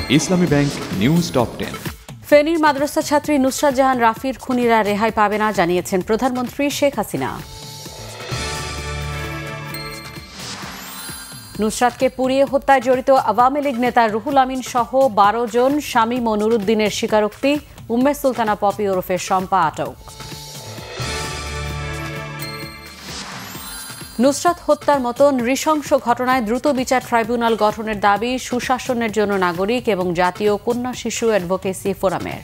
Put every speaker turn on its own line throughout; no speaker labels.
ইসলামী bank news top 10।
ফেনীর মাদ্রাসা ছাত্রী নুসরাত জাহান রাফির খুনিরা রেহাই পাবে না জানিয়েছেন প্রধানমন্ত্রী শেখ হাসিনা। নুসরাতকে পুড়িয়ে হত্যায় জড়িত আওয়ামী লীগ নেতা রুহুল আমিন সহ 12 জন শামীম ও নুরুদ্দিনের স্বীকারোক্তি। উম্মে সুলতানা পপি ওরফে শম্পা আটক। নুসরাত হত্যার মতো নৃশংস ঘটনায় দ্রুত বিচার ট্রাইব্যুনাল গঠনের দাবি সুশাসনের জন্য নাগরিক এবং জাতীয় কন্যা শিশু অ্যাডভোকেসি ফোরামের।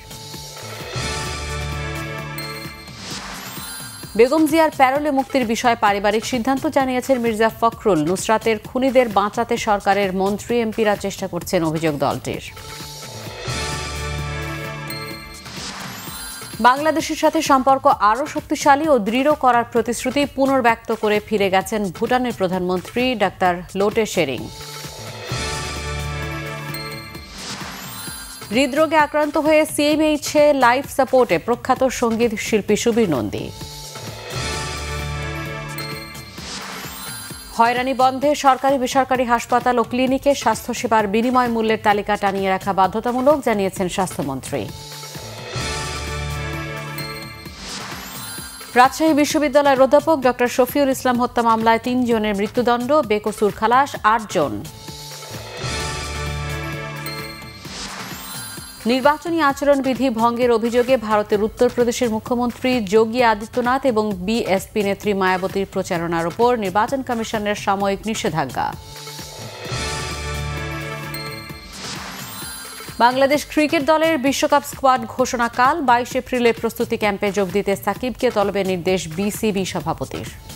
বেগম জিয়ার প্যারোলে মুক্তির বিষয়ে পারিবারিক সিদ্ধান্ত জানিয়েছেন মির্জা ফখরুল। নুসরাতের খুনিদের বাঁচাতে সরকারের মন্ত্রী এমপিরা চেষ্টা করছেন অভিযোগ দলটির। বাংলাদেশের সাথে সম্পর্ক আরও শক্তিশালী ও দৃঢ় করার প্রতিশ্রুতি পুনর্ব্যক্ত করে ফিরে গেছেন ভুটানের প্রধানমন্ত্রী ডাক্তার লোটে শেরিং। হৃদরোগে আক্রান্ত হয়ে সিএমএইচে লাইফ সাপোর্টে প্রখ্যাত সঙ্গীত শিল্পী সুবীর নন্দী। হয়রানি বন্ধে সরকারি বেসরকারি হাসপাতাল ও ক্লিনিকে স্বাস্থ্যসেবার বিনিময় মূল্যের তালিকা টানিয়ে রাখা বাধ্যতামূলক জানিয়েছেন স্বাস্থ্যমন্ত্রী। রাজশাহী বিশ্ববিদ্যালয়ের অধ্যাপক ডক্টর শফিউল ইসলাম হত্যা মামলায় 3 জনের মৃত্যুদণ্ড, বেকসুর খালাস 8 জন। নির্বাচনী আচরণবিধি ভঙ্গের অভিযোগে ভারতের উত্তরপ্রদেশের মুখ্যমন্ত্রী যোগী আদিত্যনাথ এবং বিএসপি নেত্রী মায়াবতীর প্রচারণার উপর নির্বাচন কমিশনের সাময়িক নিষেধাজ্ঞা। বাংলাদেশ ক্রিকেট দলের বিশ্বকাপ স্কোয়াড ঘোষণাকাল 22 এপ্রিলে প্রস্তুতি ক্যাম্পে যোগ দিতে সাকিবকে তলবে নির্দেশ বিসিবি সভাপতির।